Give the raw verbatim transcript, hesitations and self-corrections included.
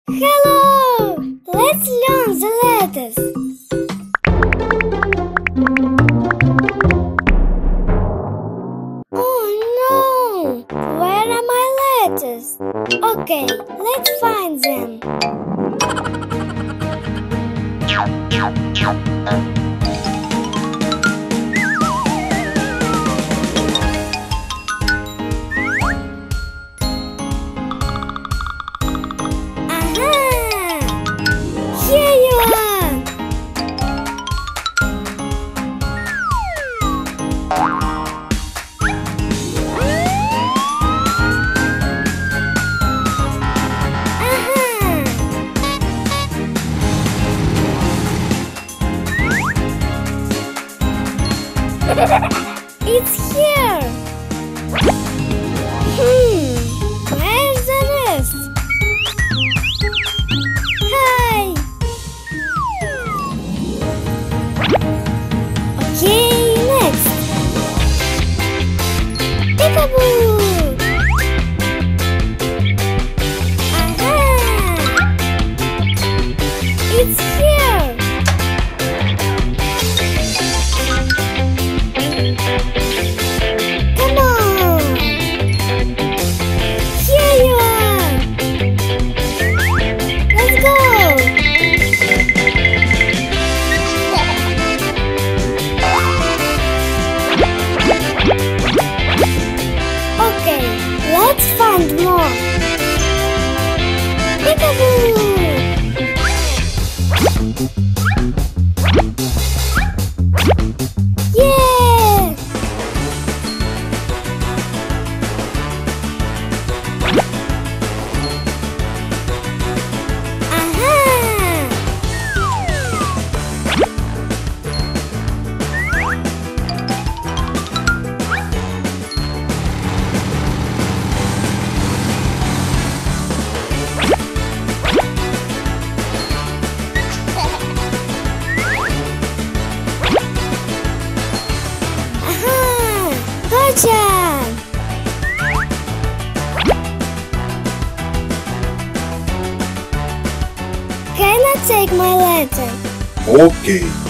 Hello! Let's learn the letters. Oh no! Where are my letters? Okay, let's find them. It's here! Hmm, where's the rest? Hi! Okay, next! Peekaboo! Aha! It's here! Come on! Here you are! Let's go! Okay, let's find more! Peekaboo! Yeah! Aha! Aha! Gotcha! Can I take my letter? Okay.